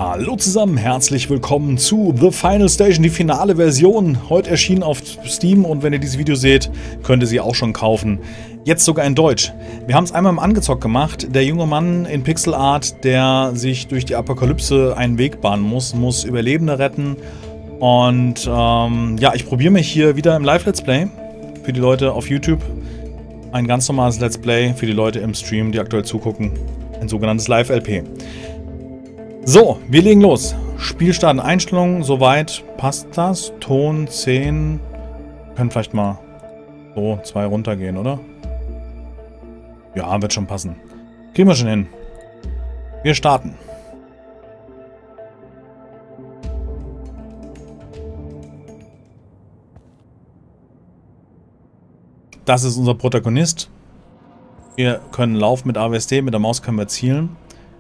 Hallo zusammen, herzlich willkommen zu The Final Station, die finale Version. Heute erschienen auf Steam und wenn ihr dieses Video seht, könnt ihr sie auch schon kaufen. Jetzt sogar in Deutsch. Wir haben es einmal im Angezockt gemacht. Der junge Mann in Pixel Art, der sich durch die Apokalypse einen Weg bahnen muss Überlebende retten. Und ja, ich probiere mich hier wieder im Live-Let's Play für die Leute auf YouTube. Ein ganz normales Let's Play für die Leute im Stream, die aktuell zugucken. Ein sogenanntes Live-LP. So, wir legen los. Spiel starten, Einstellungen, soweit passt das. Ton 10. Können vielleicht mal so 2 runtergehen, oder? Ja, wird schon passen. Kriegen wir schon hin. Wir starten. Das ist unser Protagonist. Wir können laufen mit AWSD, mit der Maus können wir zielen.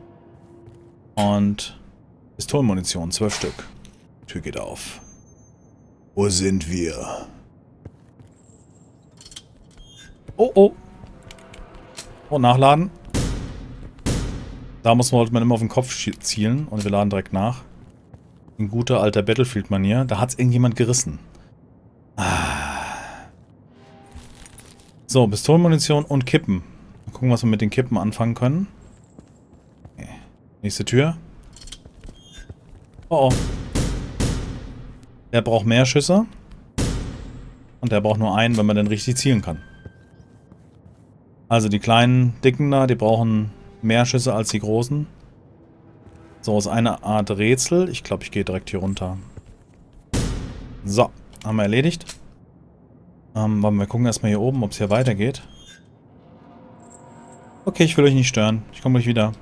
Und Pistolenmunition, 12 Stück. Tür geht auf. Wo sind wir? Oh, oh. Oh, nachladen. Da sollte man immer auf den Kopf zielen und wir laden direkt nach. In guter alter Battlefield-Manier. Da hat es irgendjemand gerissen. So, Pistolenmunition und Kippen. Mal gucken, was wir mit den Kippen anfangen können. Okay. Nächste Tür. Oh, oh. Der braucht mehr Schüsse. Und der braucht nur einen, wenn man den richtig zielen kann. Also die kleinen, dicken da, die brauchen mehr Schüsse als die großen. So, ist eine Art Rätsel. Ich glaube, ich gehe direkt hier runter. So, haben wir erledigt. Wir gucken erstmal hier oben, ob es hier weitergeht. Okay, ich will euch nicht stören. Ich komme gleich wieder.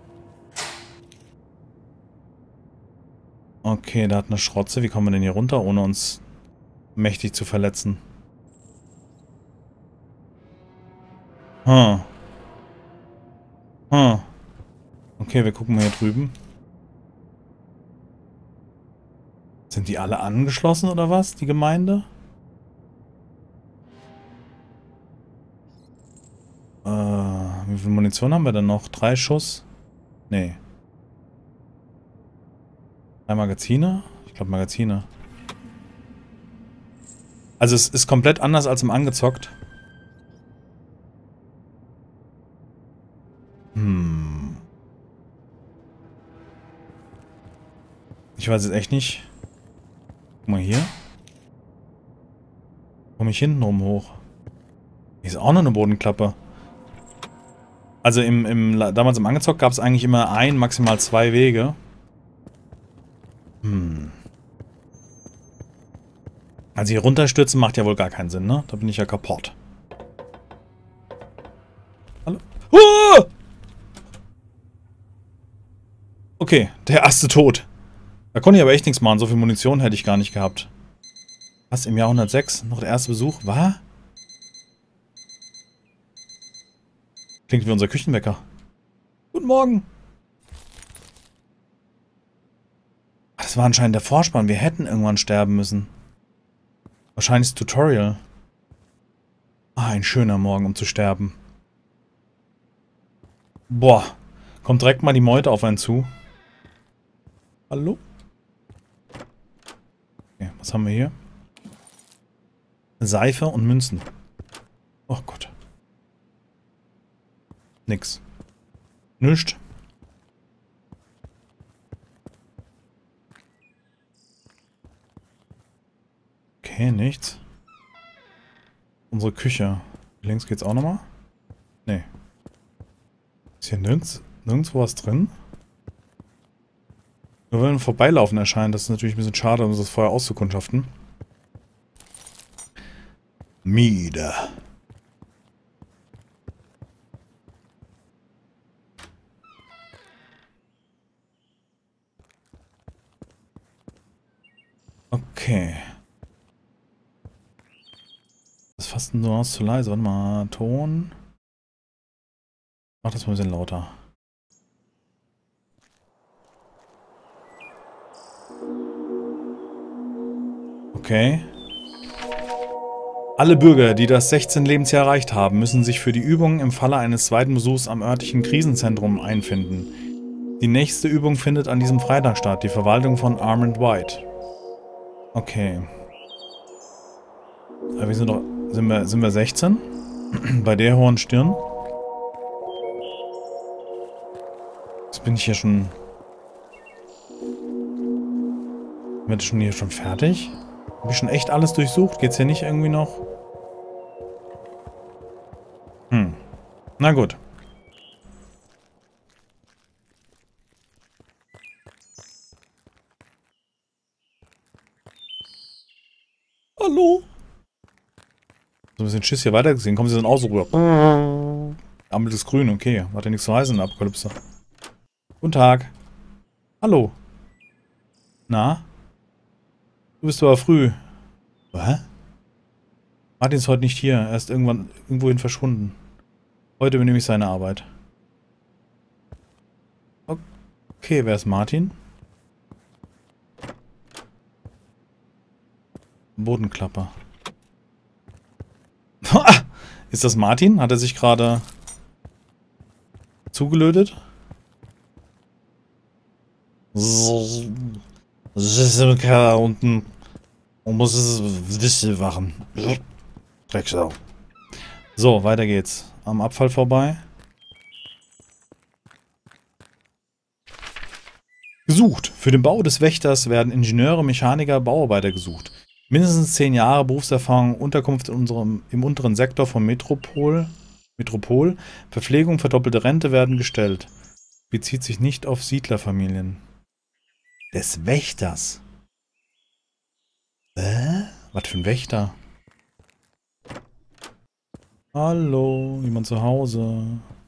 Okay, da hat eine Schrotze. Wie kommen wir denn hier runter, ohne uns mächtig zu verletzen? Okay, wir gucken mal hier drüben. Sind die alle angeschlossen oder was, die Gemeinde? Wie viel Munition haben wir denn noch? 3 Schuss? Nee. 3 Magazine? Ich glaube Magazine. Also es ist komplett anders als im Angezockt. Ich weiß jetzt echt nicht. Guck mal hier. Komme ich hinten rum hoch? Hier ist auch noch eine Bodenklappe. Also damals im Angezockt gab es eigentlich immer maximal 2 Wege. Also hier runterstürzen macht ja wohl gar keinen Sinn, ne? Da bin ich ja kaputt. Hallo? Okay, der erste tot. Da konnte ich aber echt nichts machen. So viel Munition hätte ich gar nicht gehabt. Was, im Jahr 106? Noch der erste Besuch? Was? Klingt wie unser Küchenwecker. Guten Morgen. Das war anscheinend der Vorspann. Wir hätten irgendwann sterben müssen. Wahrscheinlich das Tutorial. Ein schöner Morgen, um zu sterben. Boah. Kommt direkt mal die Meute auf einen zu. Hallo? Okay, was haben wir hier? Seife und Münzen. Oh Gott. Nix. Nischt. Okay, nichts. Unsere Küche. Links geht's auch nochmal? Nee. Ist hier nirgendwo was drin? Nur wenn wir vorbeilaufen erscheint, das ist natürlich ein bisschen schade, um das vorher auszukundschaften. Miede. Okay. Das ist fast nur zu leise. Warte mal. Ton. Mach das mal ein bisschen lauter. Okay. Alle Bürger, die das 16. Lebensjahr erreicht haben, müssen sich für die Übungen im Falle eines zweiten Besuchs am örtlichen Krisenzentrum einfinden. Die nächste Übung findet an diesem Freitag statt. Die Verwaltung von Armand White. Okay. Aber wir sind doch... Sind wir 16? Bei der hohen Stirn? Jetzt bin ich hier schon... Bin ich schon hier schon fertig? Habe ich schon echt alles durchsucht? Geht's hier nicht irgendwie noch? Na gut. Hallo? So ein bisschen Schiss hier weitergesehen. Kommen Sie dann auch so rüber. Ampel ist grün, okay. Hat ja nichts zu heißen in der Apokalypse. Guten Tag. Hallo. Na? Du bist aber früh. Was? Martin ist heute nicht hier. Er ist irgendwohin verschwunden. Heute übernehme ich seine Arbeit. Okay, wer ist Martin? Bodenklapper. Ist das Martin? Hat er sich gerade zugelötet? Da unten und muss es Wichtel machen. Drecksau. So, weiter geht's. Am Abfall vorbei. Gesucht. Für den Bau des Wächters werden Ingenieure, Mechaniker, Bauarbeiter gesucht. Mindestens 10 Jahre Berufserfahrung, Unterkunft im unteren Sektor von Metropol. Verpflegung, verdoppelte Rente werden gestellt. Bezieht sich nicht auf Siedlerfamilien. Des Wächters. Was für ein Wächter? Hallo, jemand zu Hause?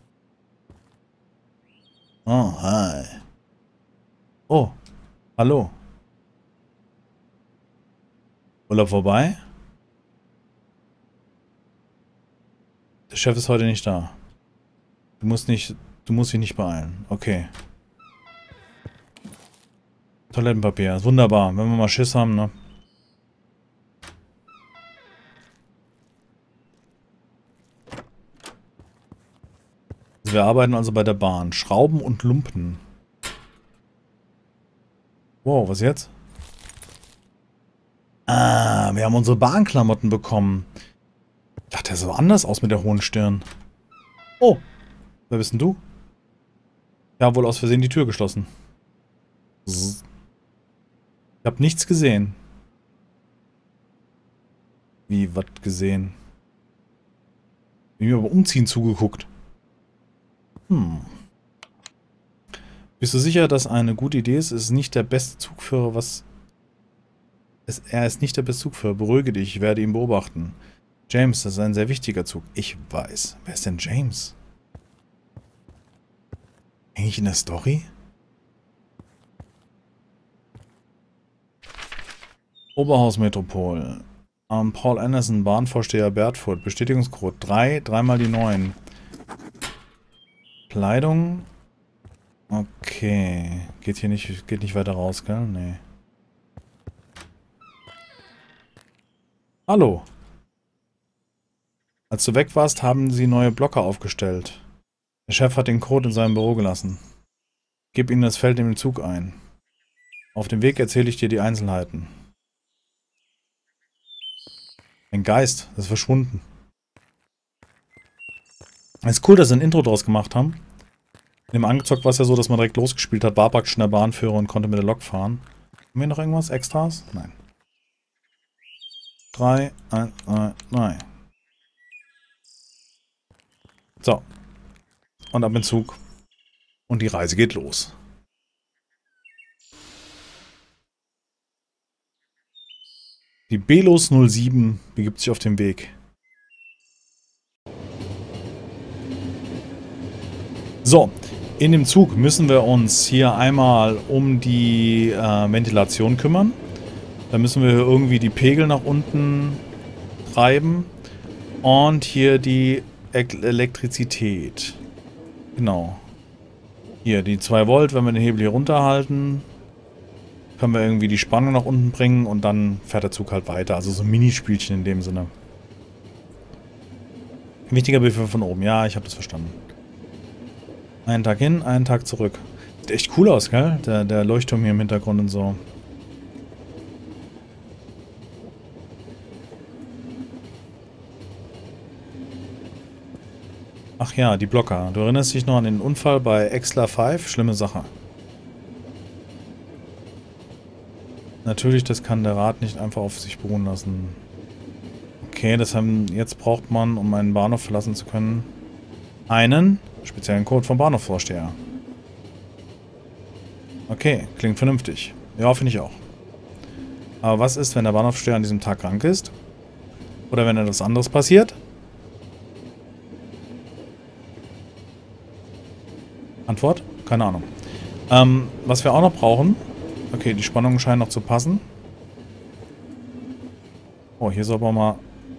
Oh, hi. Oh, hallo. Urlaub vorbei? Der Chef ist heute nicht da. Du musst dich nicht beeilen. Okay. Toilettenpapier, ist wunderbar, wenn wir mal Schiss haben, ne? Wir arbeiten also bei der Bahn. Schrauben und Lumpen. Wow, was jetzt? Ah, wir haben unsere Bahnklamotten bekommen. Ich dachte, der sah anders aus mit der hohen Stirn. Oh, wer bist denn du? Ich habe wohl aus Versehen die Tür geschlossen. Ich habe nichts gesehen. Wie, was gesehen? Ich habe mir beim Umziehen zugeguckt. Bist du sicher, dass eine gute Idee ist? Es ist nicht der beste Zugführer, er ist nicht der beste Zugführer. Beruhige dich, ich werde ihn beobachten. James, das ist ein sehr wichtiger Zug. Ich weiß. Wer ist denn James? Häng ich in der Story? Oberhausmetropol. Paul Anderson, Bahnvorsteher Bertfurt. Bestätigungscode 3, 3 mal die 9. Kleidung. Okay. Geht nicht weiter raus, gell? Nee. Hallo. Als du weg warst, haben sie neue Blocker aufgestellt. Der Chef hat den Code in seinem Büro gelassen. Gib ihnen das Feld in den Zug ein. Auf dem Weg erzähle ich dir die Einzelheiten. Ein Geist, das ist verschwunden. Es ist cool, dass sie ein Intro draus gemacht haben. In dem Angezockt war es ja so, dass man direkt losgespielt hat, war praktisch in der Bahnführer und konnte mit der Lok fahren. Haben wir noch irgendwas? Extras? Nein. 3, 1, 2, 3. So. Und ab in den Zug. Und die Reise geht los. Die Belos 07 begibt sich auf den Weg. So, in dem Zug müssen wir uns hier einmal um die Ventilation kümmern. Da müssen wir irgendwie die Pegel nach unten treiben. Und hier die Elektrizität. Genau. Hier, die 2 Volt, wenn wir den Hebel hier runterhalten, können wir irgendwie die Spannung nach unten bringen und dann fährt der Zug halt weiter. Also so ein Minispielchen in dem Sinne. Wichtiger Befehl von oben. Ja, ich habe das verstanden. Einen Tag hin, einen Tag zurück. Sieht echt cool aus, gell? Der Leuchtturm hier im Hintergrund und so. Ach ja, die Blocker. Du erinnerst dich noch an den Unfall bei Exla 5? Schlimme Sache. Natürlich, das kann der Rat nicht einfach auf sich beruhen lassen. Okay, jetzt braucht man, um einen Bahnhof verlassen zu können, einen speziellen Code vom Bahnhofsvorsteher. Okay, klingt vernünftig. Ja, finde ich auch. Aber was ist, wenn der Bahnhofsvorsteher an diesem Tag krank ist? Oder wenn etwas anderes passiert? Antwort? Keine Ahnung. Was wir auch noch brauchen... Okay, die Spannungen scheinen noch zu passen. Oh, hier soll man mal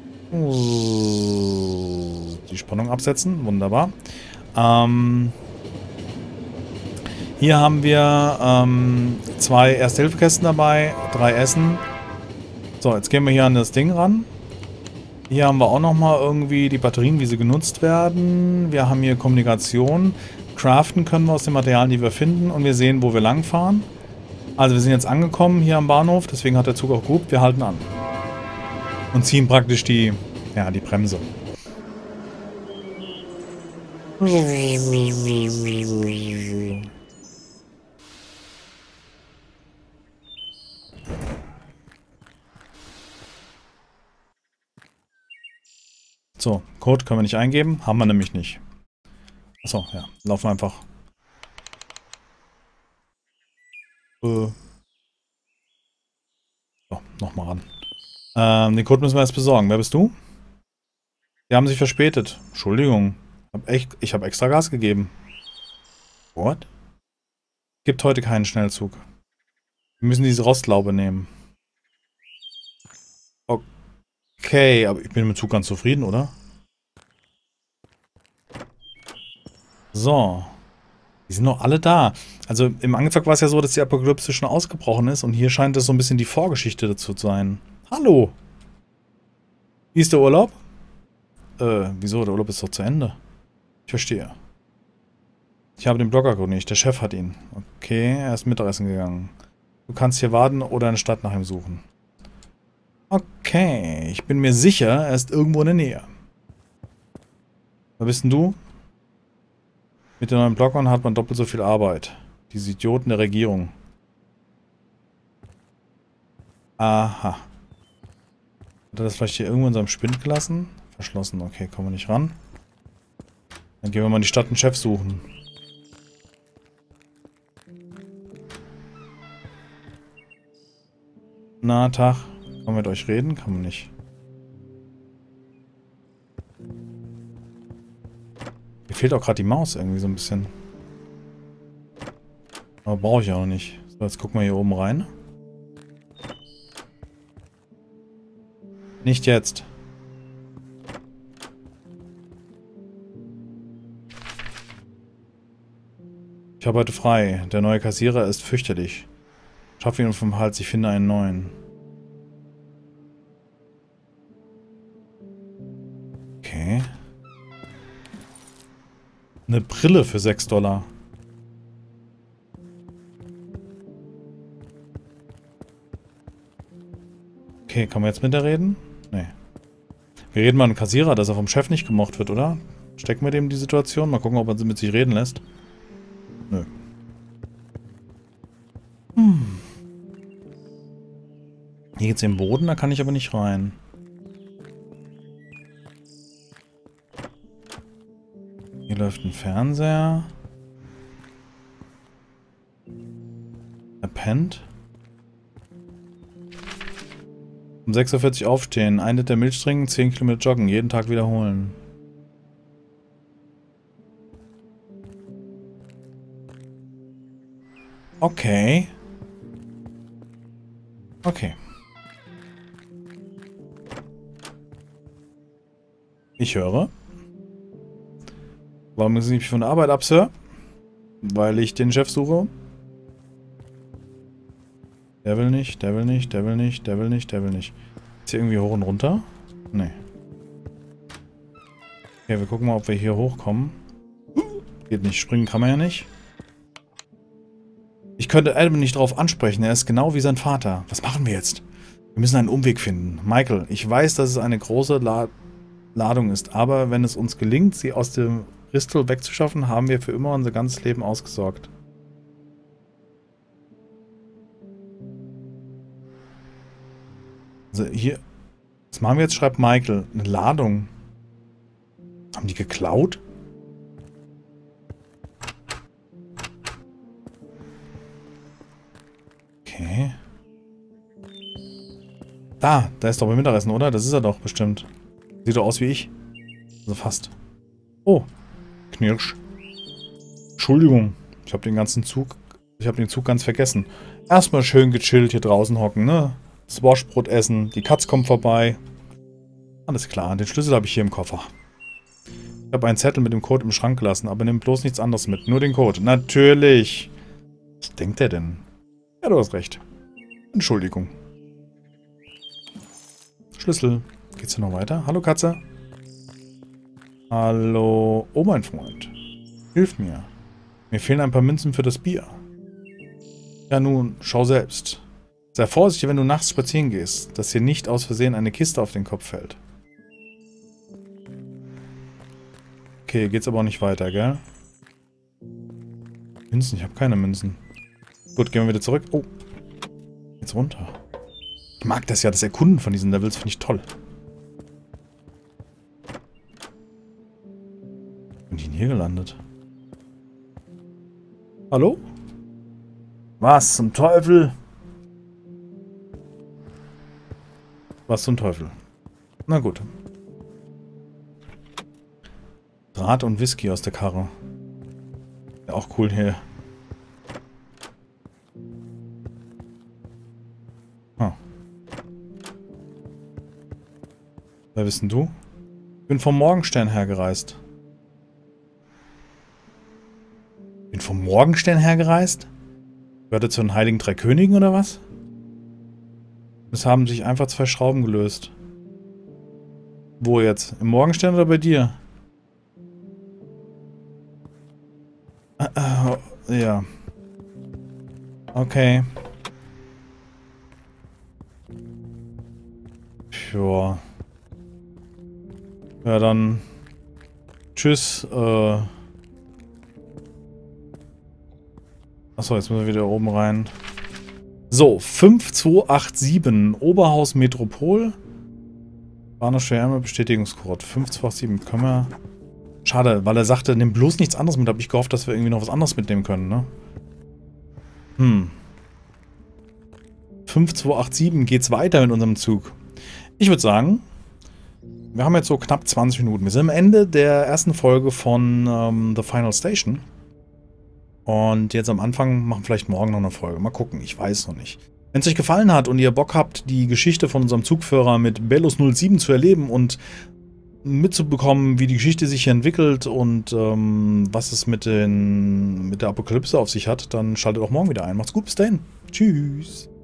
die Spannung absetzen. Wunderbar. Hier haben wir 2 Erste-Hilfe-Kästen dabei, 3 Essen. So, jetzt gehen wir hier an das Ding ran. Hier haben wir auch nochmal irgendwie die Batterien, wie sie genutzt werden. Wir haben hier Kommunikation. Craften können wir aus den Materialien, die wir finden. Und wir sehen, wo wir langfahren. Also wir sind jetzt angekommen hier am Bahnhof. Deswegen hat der Zug auch gehupt. Wir halten an. Und ziehen praktisch die Bremse. So, Code können wir nicht eingeben. Haben wir nämlich nicht. Achso, ja. Laufen wir einfach. So, nochmal ran. Den Code müssen wir jetzt besorgen. Wer bist du? Die haben sich verspätet. Entschuldigung. Ich habe extra Gas gegeben. What? Gibt heute keinen Schnellzug. Wir müssen diese Rostlaube nehmen. Okay, aber ich bin mit dem Zug ganz zufrieden, oder? So. Die sind noch alle da. Also im Angezeigt war es ja so, dass die Apokalypse schon ausgebrochen ist und hier scheint es so ein bisschen die Vorgeschichte dazu zu sein. Hallo! Wie ist der Urlaub? Wieso? Der Urlaub ist doch zu Ende. Ich verstehe. Ich habe den Blog erkundigt. Der Chef hat ihn. Okay, er ist Mittagessen gegangen. Du kannst hier warten oder in der Stadt nach ihm suchen. Okay, ich bin mir sicher, er ist irgendwo in der Nähe. Wer bist denn du? Mit den neuen Blockern hat man doppelt so viel Arbeit. Diese Idioten der Regierung. Aha. Hat er das vielleicht hier irgendwo in seinem Spind gelassen? Verschlossen. Okay, kommen wir nicht ran. Dann gehen wir mal in die Stadt einen Chef suchen. Na, Tag. Kann man mit euch reden? Kann man nicht. Mir fehlt auch gerade die Maus irgendwie so ein bisschen. Aber brauche ich auch nicht. So, jetzt gucken wir hier oben rein. Nicht jetzt. Ich habe heute frei. Der neue Kassierer ist fürchterlich. Schaffe ihn vom Hals, ich finde einen neuen. Okay. Eine Brille für 6 $. Okay, kann man jetzt mit der reden? Nee. Wir reden mal mit dem Kassierer, dass er vom Chef nicht gemocht wird, oder? Stecken wir dem die Situation? Mal gucken, ob er mit sich reden lässt. Nö. Hier geht's im Boden, da kann ich aber nicht rein. Hier läuft ein Fernseher. Er pennt. Um 6:40 Uhr aufstehen, 1 Liter Milch trinken, 10 Kilometer joggen, jeden Tag wiederholen. Okay. Okay. Ich höre. Warum müssen Sie mich von der Arbeit ab, Sir? Weil ich den Chef suche. Der will nicht, der will nicht, der will nicht, der will nicht, der will nicht. Ist hier irgendwie hoch und runter? Nee. Okay, wir gucken mal, ob wir hier hochkommen. Geht nicht, springen kann man ja nicht. Ich könnte Adam nicht darauf ansprechen, er ist genau wie sein Vater. Was machen wir jetzt? Wir müssen einen Umweg finden. Michael, ich weiß, dass es eine große Ladung ist, aber wenn es uns gelingt, sie aus dem Bristol wegzuschaffen, haben wir für immer unser ganzes Leben ausgesorgt. Also hier, was machen wir jetzt, schreibt Michael. Eine Ladung. Haben die geklaut? Okay. Da ist doch beim Mittagessen, oder? Das ist er doch bestimmt. Sieht doch aus wie ich. Also fast. Oh. Knirsch. Entschuldigung. Ich habe den Zug ganz vergessen. Erstmal schön gechillt hier draußen hocken, ne? Das Washbrot essen. Die Katz kommt vorbei. Alles klar. Den Schlüssel habe ich hier im Koffer. Ich habe einen Zettel mit dem Code im Schrank gelassen, aber nimm bloß nichts anderes mit. Nur den Code. Natürlich. Was denkt der denn? Ja, du hast recht. Entschuldigung. Schlüssel. Geht's hier noch weiter? Hallo, Katze. Hallo. Oh, mein Freund. Hilf mir. Mir fehlen ein paar Münzen für das Bier. Ja, nun, schau selbst. Sei vorsichtig, wenn du nachts spazieren gehst, dass dir nicht aus Versehen eine Kiste auf den Kopf fällt. Okay, geht's aber auch nicht weiter, gell? Münzen, ich habe keine Münzen. Gut, gehen wir wieder zurück. Oh. Jetzt runter. Ich mag das ja, das Erkunden von diesen Levels, finde ich toll. Bin ich denn hier gelandet? Hallo? Was zum Teufel? Was zum Teufel? Na gut. Draht und Whisky aus der Karre. Ja, auch cool hier. Ah. Wer bist denn du? Ich bin vom Morgenstern hergereist. Bin vom Morgenstern hergereist? Gehört er zu den Heiligen Drei Königen oder was? Es haben sich einfach zwei Schrauben gelöst. Wo jetzt? Im Morgenstern oder bei dir? Ja. Okay. Ja. Ja, dann. Tschüss. Achso, jetzt müssen wir wieder oben rein. So, 5287. Oberhaus Metropol. Bahnhof Schwärme, Bestätigungscode. 5287. Können wir. Schade, weil er sagte, nimm bloß nichts anderes mit. Hab ich gehofft, dass wir irgendwie noch was anderes mitnehmen können, ne? 5287 geht's weiter mit unserem Zug. Ich würde sagen, wir haben jetzt so knapp 20 Minuten. Wir sind am Ende der ersten Folge von The Final Station. Und jetzt am Anfang machen vielleicht morgen noch eine Folge. Mal gucken, ich weiß noch nicht. Wenn es euch gefallen hat und ihr Bock habt, die Geschichte von unserem Zugführer mit Belus 07 zu erleben und mitzubekommen, wie die Geschichte sich hier entwickelt und was es mit der Apokalypse auf sich hat, dann schaltet auch morgen wieder ein. Macht's gut, bis dahin. Tschüss.